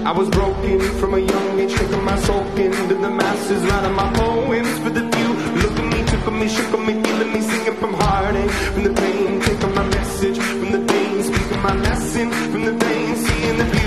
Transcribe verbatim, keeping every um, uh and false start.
I was broken from a young age, taking my soul into the masses, writing my poems for the few. Look at me, took me, shook me, feeling me, singing from heartache, from the pain, taking my message from the pain, speaking my lesson from the pain, seeing the